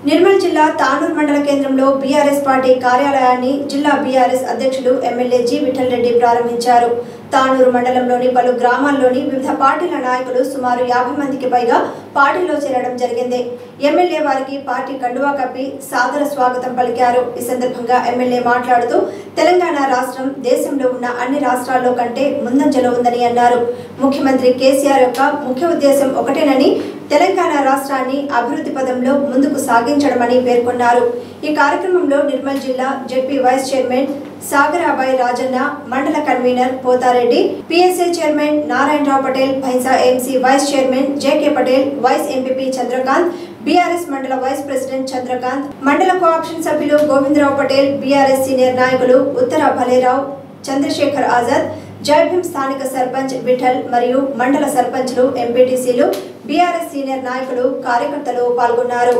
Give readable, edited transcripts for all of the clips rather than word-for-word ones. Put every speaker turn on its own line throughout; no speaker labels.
నిర్మల్ జిల్లా తానూర్ మండల కేంద్రంలో బీఆర్ఎస్ పార్టీ కార్యాలయాన్ని జిల్లా బీఆర్ఎస్ అధ్యక్షులు ఎమ్మెల్యే జి విఠల్ రెడ్డి ప్రారంభించారు. తానూరు మండలంలోని పలు గ్రామాల్లోని వివిధ పార్టీల నాయకులు సుమారు 50 మందికి పైగా పార్టీలో చేరడం జరిగింది. ఎమ్మెల్యే వారికి పార్టీ కండువా కప్పి సాదర స్వాగతం పలికారు. ఈ సందర్భంగా ఎమ్మెల్యే మాట్లాడుతూ తెలంగాణ రాష్ట్రం దేశంలో ఉన్న అన్ని రాష్ట్రాల్లో కంటే ముందంజలో ఉందని అన్నారు. ముఖ్యమంత్రి కేసీఆర్ యొక్క ముఖ్య ఉద్దేశం ఒకటేనని, తెలంగాణ రాష్ట్రాన్ని అభివృద్ధి పదంలో ముందుకు సాగించడమని పేర్కొన్నారు. ఈ కార్యక్రమంలో నిర్మల్ జిల్లా ZP vice chairman Sagarabai Rajanna, మండల convener Pothareddy, PSA chairman Narayanarao Patel, Bhainsa MC vice chairman JK Patel, vice MPP Chandrakant, BRS మండల వైస్ ప్రెసిడెంట్ చంద్రకాంత్, మండల కోఆప్షన్ సభ్యులు గోవిందరావు పటేల్, బీఆర్ఎస్ సీనియర్ నాయకులు ఉత్తర భలేరావు, చంద్రశేఖర్ ఆజాద్, జైభీం స్థానిక సర్పంచ్ విఠల్ మరియు మండల సర్పంచ్లు, ఎంపీటీసీలు, బీఆర్ఎస్ సీనియర్ నాయకులు, కార్యకర్తలు పాల్గొన్నారు.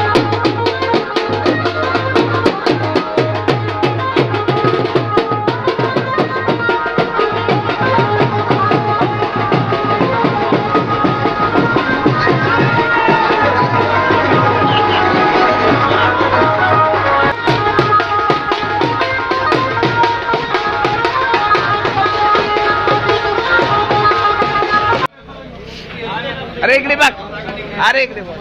अरे इकडे बघ, अरे इकडे बघ.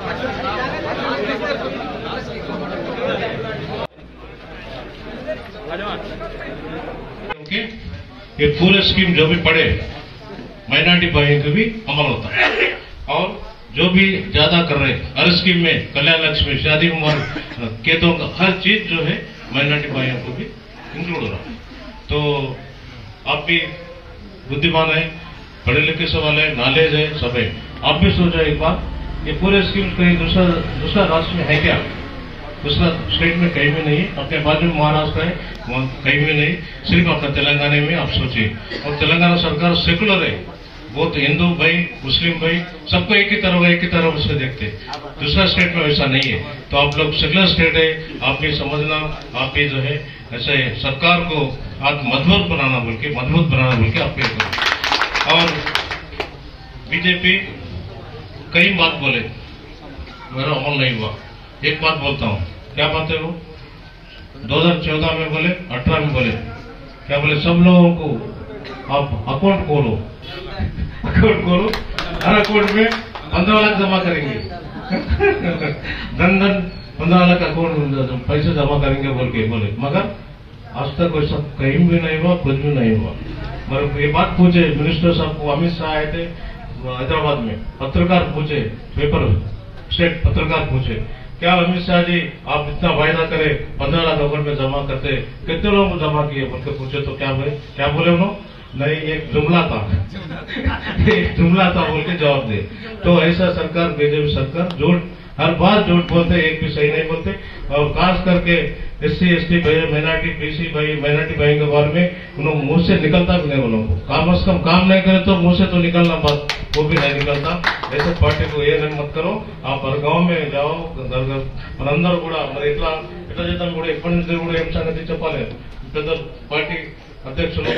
ये पूरे स्कीम जो भी पड़े माइनॉरिटी भाइयों को भी अमल होता है, और जो भी ज्यादा कर रहे हर स्कीम में कल्याण लक्ष्मी, शादी उम्र, केतों का हर चीज जो है माइनॉरिटी भाइयों को भी इंक्लूड हो रहा है. तो आप भी बुद्धिमान है, पढ़े लिखे सवाल है, नॉलेज है, सब है. आप भी सोचा एक बार, ये पूरे स्कीम कहीं दूसरा राष्ट्र में है क्या? दूसरा स्टेट में कहीं भी नहीं है. अपने बाजू में महाराष्ट्र है, वहाँ कहीं भी नहीं, सिर्फ अपना तेलंगाना में आप सोचिए. और तेलंगाना सरकार सेकुलर है, बहुत हिंदू भाई, मुस्लिम भाई, सबको एक ही तरह उससे देखते. दूसरा स्टेट में वैसा नहीं है. तो आप लोग सेकुलर स्टेट है, आप भी समझना, आप भी जो है ऐसे सरकार को आज मजबूत बनाना बोल के आप पे करो. और बीजेपी कई बात बोले, मेरा अमल नहीं हुआ. एक बात बोलता हूँ, क्या बात है वो? 2014 में बोले, 18 में बोले, क्या बोले? सब लोगों को आप अकाउंट खोलो, हर अकाउंट में 15 लाख जमा करेंगे. धन 15 लाख अकाउंट पैसे जमा करेंगे बोल के बोले, मगर आज तक वैसा कहीं भी नहीं हुआ, कुछ भी नहीं हुआ. मगर ये बात पूछे मिनिस्टर साहब को, अमित शाह आए थे हैदराबाद में, पत्रकार पूछे, पेपर स्टेट पत्रकार पूछे, क्या अमित शाह जी आप इतना वायदा करे 15 लाख अकाउंट में जमा करते, कितने लोगों को जमा किए बोल के पूछे. तो क्या बोले उन्होंने? नहीं, एक जुमला था बोल के जवाब दे. तो ऐसा सरकार, बीजेपी सरकार झूठ, हर बार झूठ बोलते, एक भी सही नहीं बोलते. और खास करके SC ST भाई, माइनॉरिटी BC भाई, माइनॉरिटी भाई के बारे में उन्होंने मुंह से निकलता भी नहीं. उन्होंने कम से कम काम नहीं करे तो मुंह से तो निकलना बात, वो भी नहीं निकलता. ऐसे पार्टी को ये नहीं मत करो. आप हर गाँव में जाओ, घर अंदर इतना जीता इपड़ी एम संगति चप्पाले पार्टी अध्यक्ष